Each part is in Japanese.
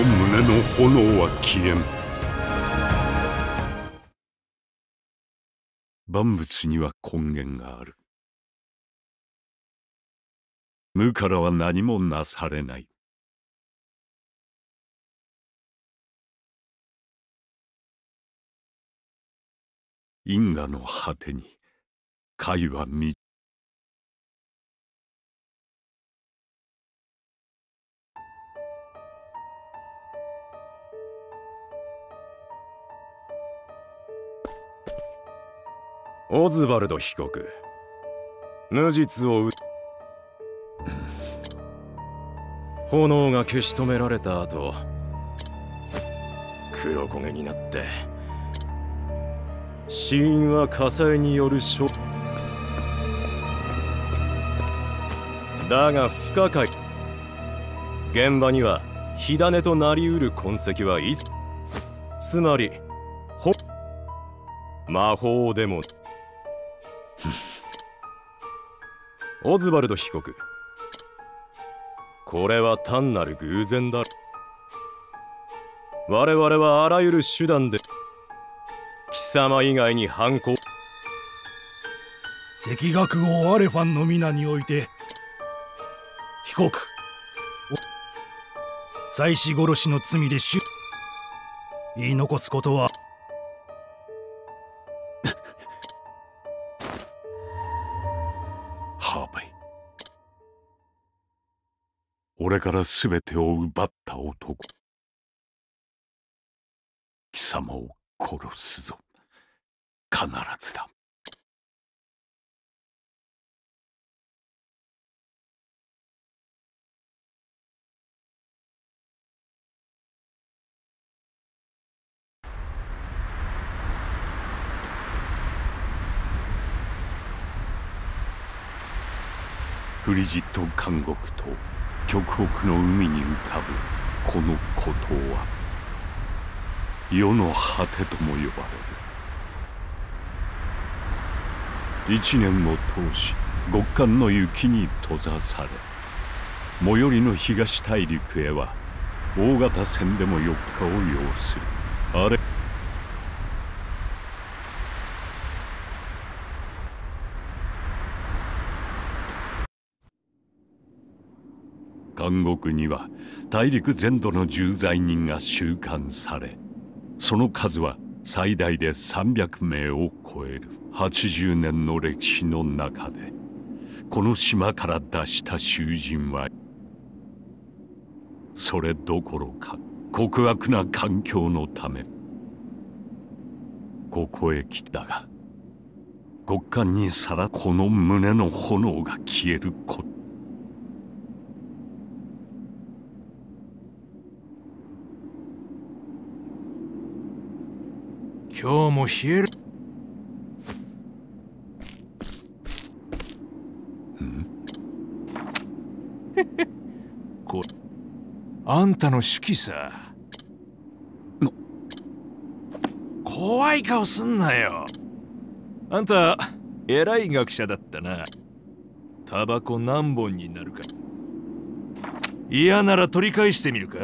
胸の炎は消えん。万物には根源がある。無からは何もなされない。因果の果てに解は見オズバルド被告、無実を炎が消し止められた後、黒焦げになって死因は火災によるだが不可解。現場には火種となりうる痕跡はつまり魔法でもオズバルド被告、これは単なる偶然だ。我々はあらゆる手段で貴様以外に犯行。 赤学王アレファンの皆において被告妻子殺しの罪で言い残すことはハーベイ、俺から全てを奪った男、貴様を殺すぞ。必ずだ。フリジット監獄と極北の海に浮かぶこの孤島は世の果てとも呼ばれる。一年を通し極寒の雪に閉ざされ、最寄りの東大陸へは大型船でも4日を要する。あれ監獄には大陸全土の重罪人が収監され、その数は最大で300名を超える。80年の歴史の中でこの島から出した囚人はそれどころか極悪な環境のためここへ来たが、極寒にさらこの胸の炎が消えること。 今日も冷える。こあんたの手記さ。怖い顔すんなよ。あんた偉い学者だったな。タバコ何本になるか。嫌なら取り返してみるか。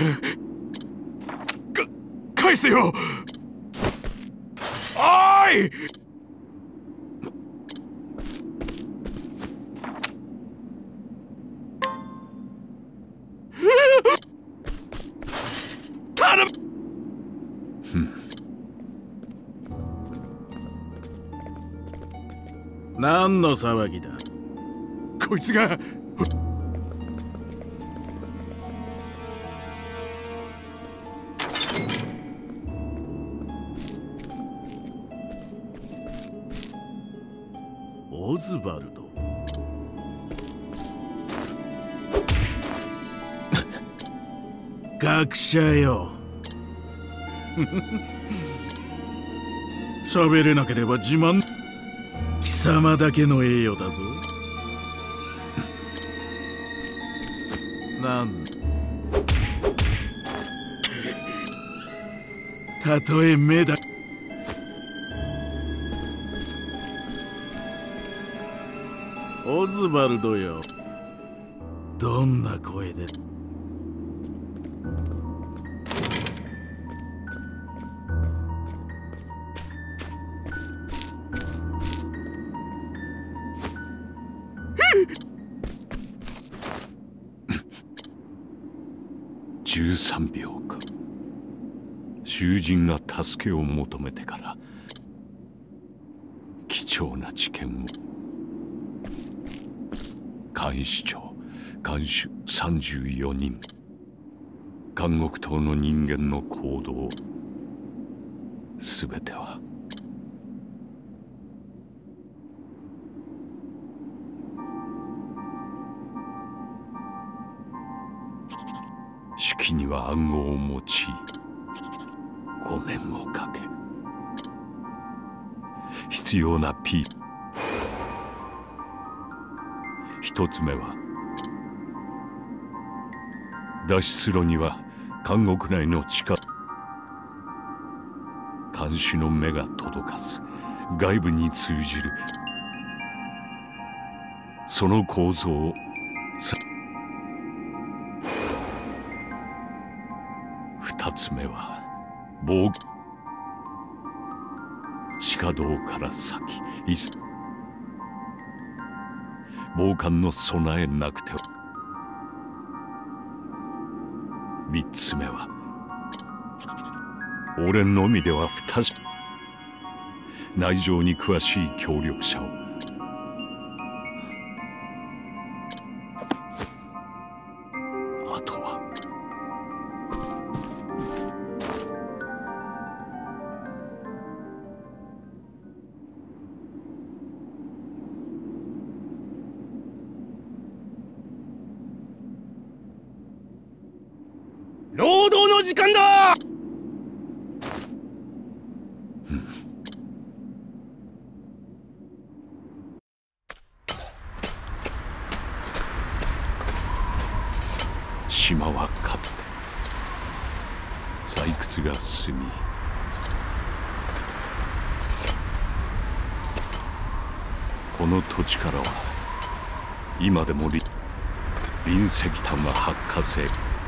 返せよ。おい。頼む。 何の騒ぎだ。 こいつが。 オズバルド。学者よ。喋れなければ自慢。貴様だけの栄誉だぞ。なんたとえ目だ。オズバルドよ、どんな声で。 13秒か。囚人が助けを求めてから貴重な知見を。監視長、監守34人。監獄島の人間の行動、すべては手記には暗号を用い5年をかけ必要なP。一つ目は脱出路には監獄内の地下監視の目が届かず外部に通じるその構造を二つ目は地下道から先防寒の備えなくては。三つ目は俺のみでは不確か。内情に詳しい協力者を。あとは労働の時間だ。 島はかつて採掘が進みこの土地からは今でも隕石炭は発火性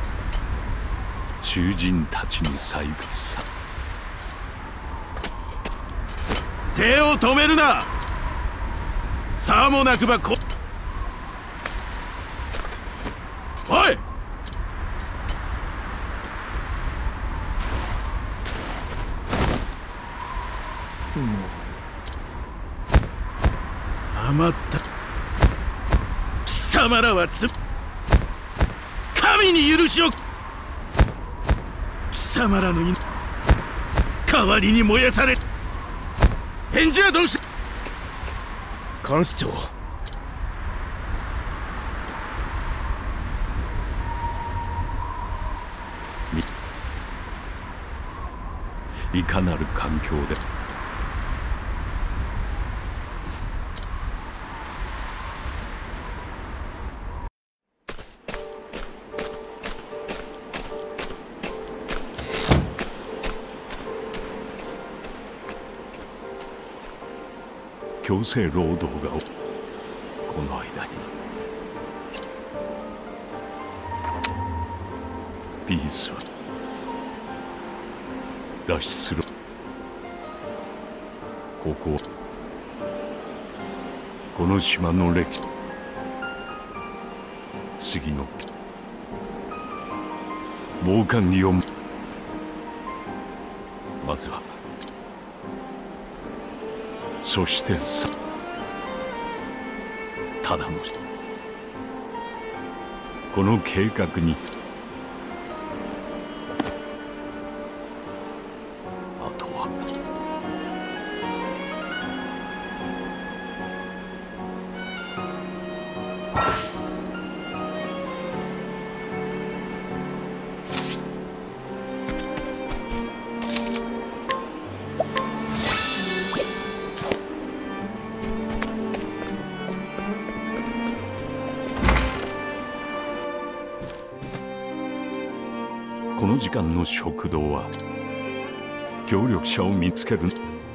囚人たちに採掘さ。 手を止めるな。さもなくばおい。余った貴様らは神に許しを。貴様らの代わりに燃やされ。返事はどうした。 監視長、 いかなる環境で強制労働がこの間にピースは脱出する。ここはこの島の歴史。次の防寒着をまずは、そしてさ、ただのこの計画にあとはこの時間の食堂は協力者を見つける。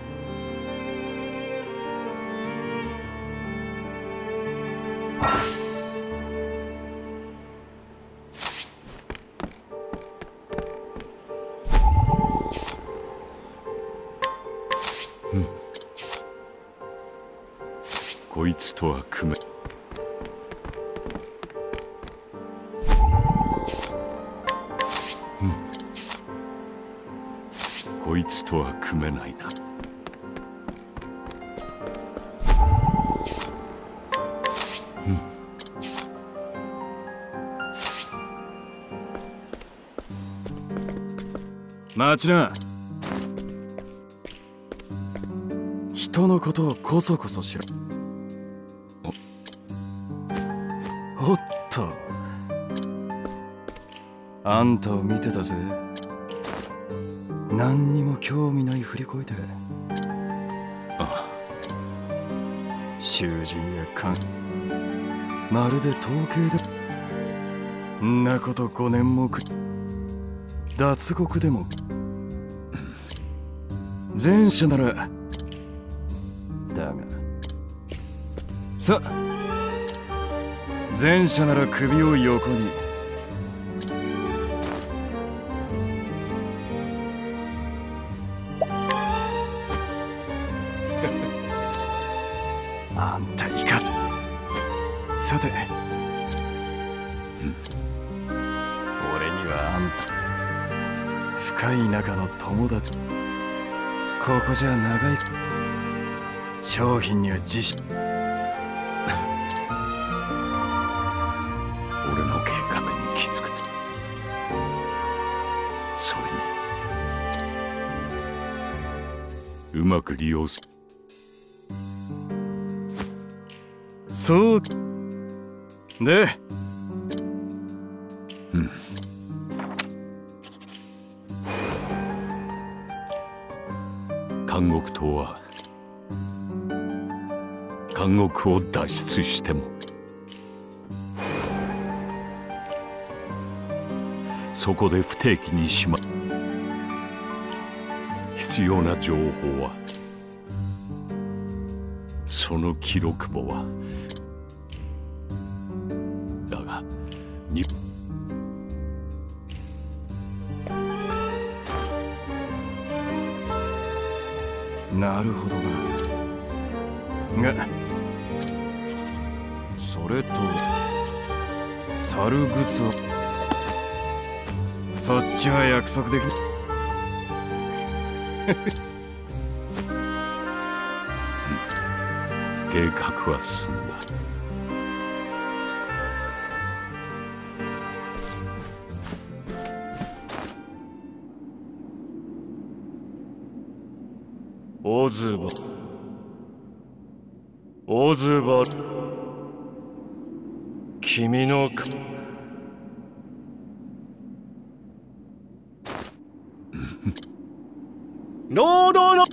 こいつとは組め。こいつとは組めないな。 待ちな。人のことをこそこそしろ。おっと、あんたを見てたぜ。何にも興味ない振り子いて。囚人や勘、まるで統計でんなこと5年も脱獄でも前者ならだがさ、前者なら首を横に。あんたいか。さて、俺にはあんた深い仲の友達。ここじゃ長い。商品には自信。 俺の計画に気づくと、それにうまく利用する。 そうで、 監獄島は監獄を脱出してもそこで不定期にしまう。必要な情報はその記録簿はだがなるほどな。がそれと猿靴をそっちは約束でき計画は進んだ。 オズバ、オズバ、君の労働の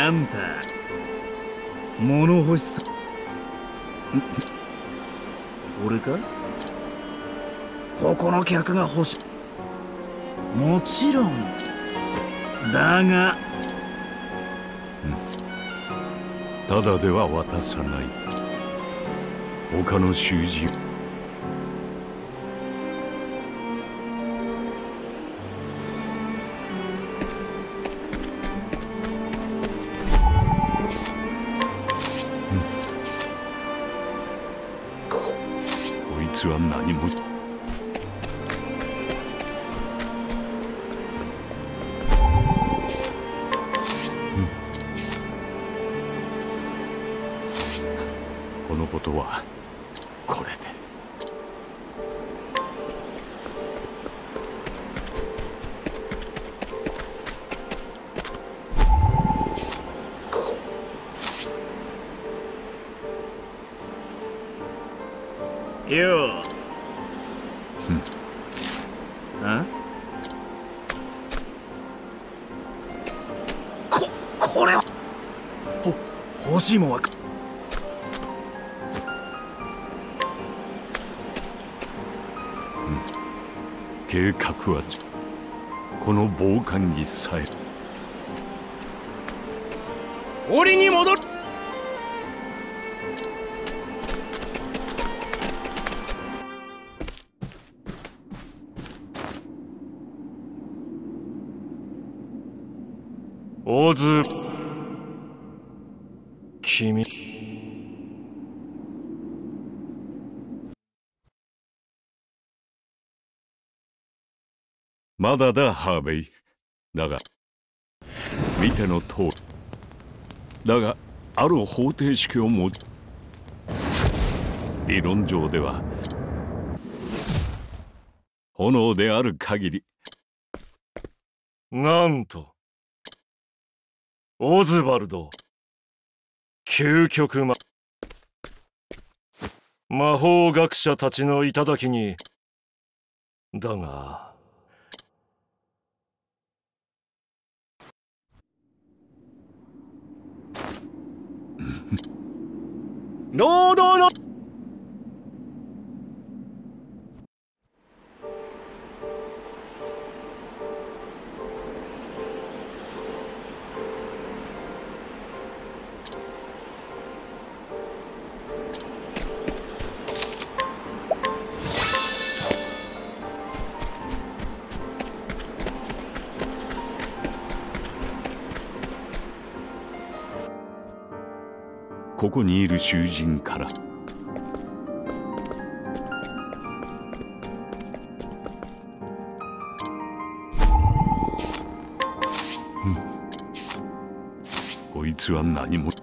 あんた物欲しさ俺か？ここの客が欲しい。もちろんだがただでは渡さない。他の囚人こいつは何もこのことはこれで。 よう。あ？これは欲しいもんは計画はこの防寒着さえ檻に戻る。 オズ、君まだだ、ハーベイ。だが見ての通りだがある方程式を持つ。理論上では炎である限りなんとオズバルド究極魔法学者たちの頂に。だが労働のここにいる囚人からこいつは何も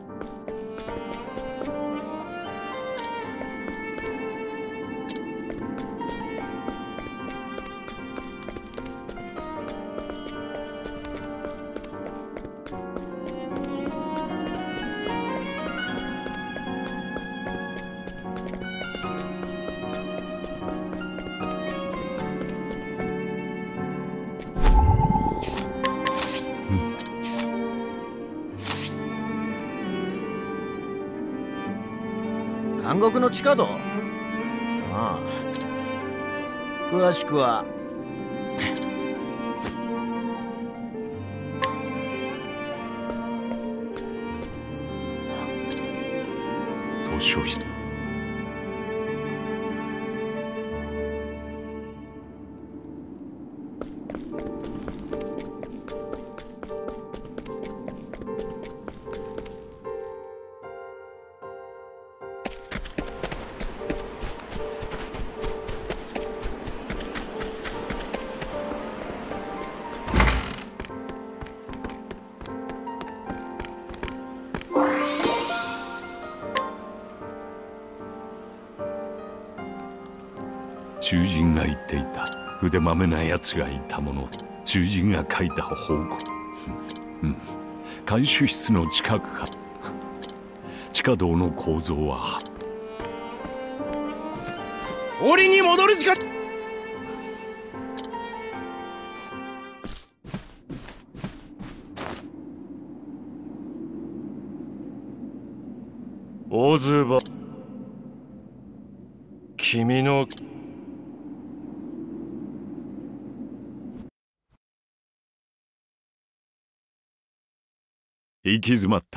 監獄の地下道？ああ、詳しくは図書室。囚人が言っていた。筆まめな奴がいたもの。囚人が書いた報告。監守室の近くか。地下道の構造は檻に戻る時間。 オズバ、君の行き詰まった。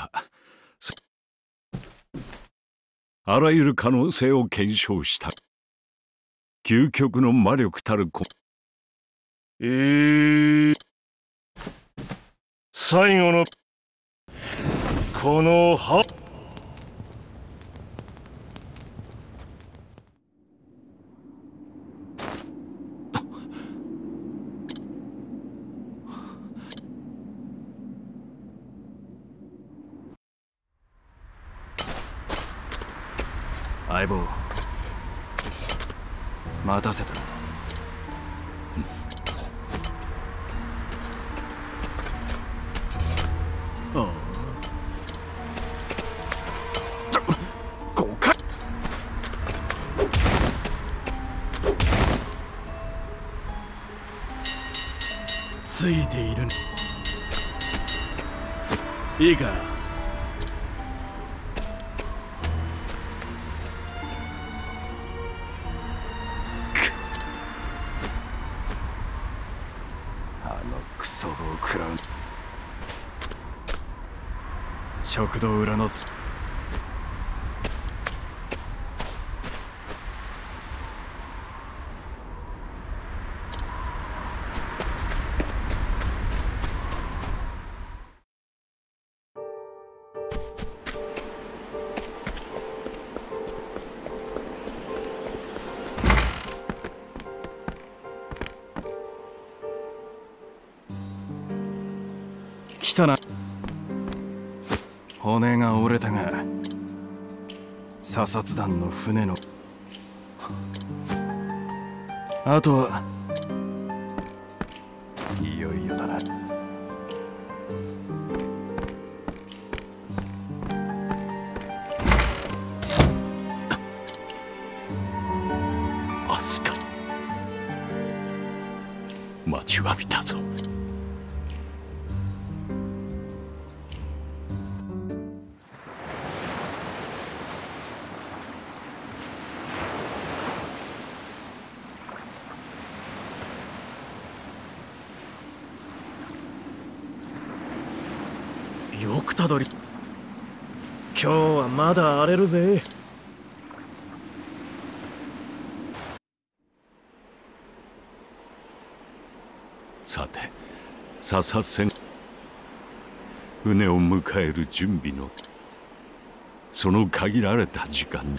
あらゆる可能性を検証した。究極の魔力たる最後のこの葉。 相棒、待たせた。 5回。ついている。いいか。 クソ棒食らう。食堂裏の来たな。骨が折れたが査察団の船のあとはいよいよだな。 アスカ、待ちわびたぞ。 よくたどり。今日はまだ荒れるぜ。 さて、査察船船を迎える準備のその限られた時間に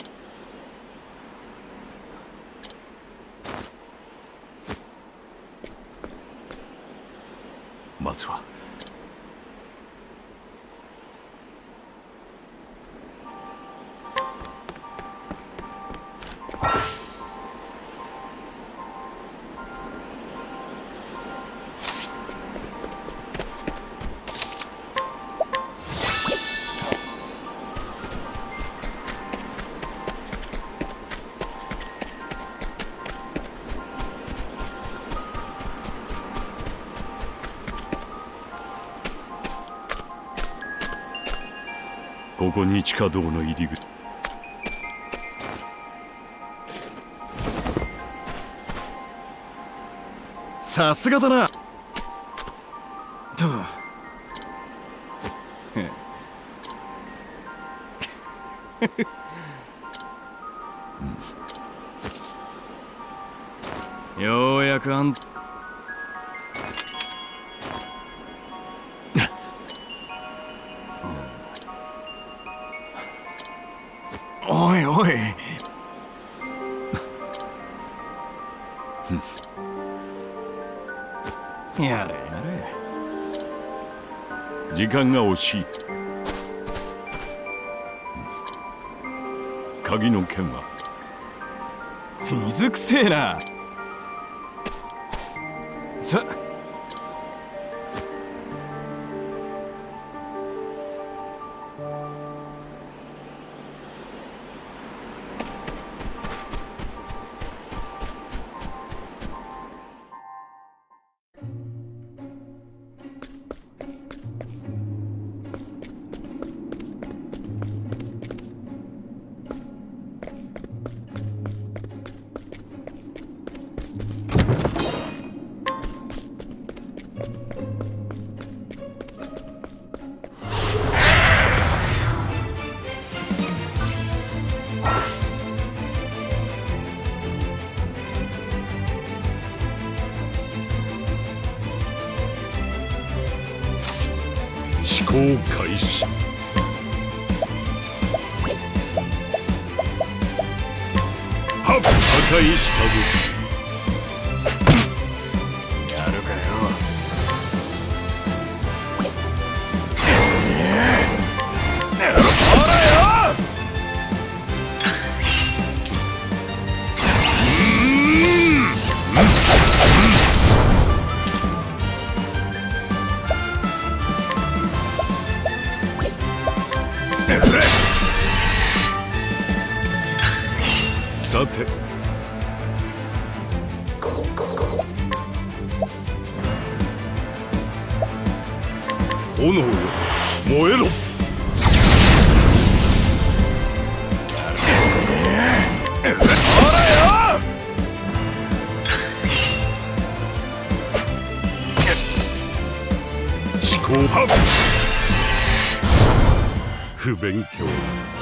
まずはここに地下道の入り口。 さすがだな。とようやくあんおいおいやれやれ。 時間が惜しい。鍵の件は水くせえな。さ行開始。破壊したぞ。 やるかよ。ほらよ。 さて炎よ燃えろ。 ほらよ。 思考不勉強。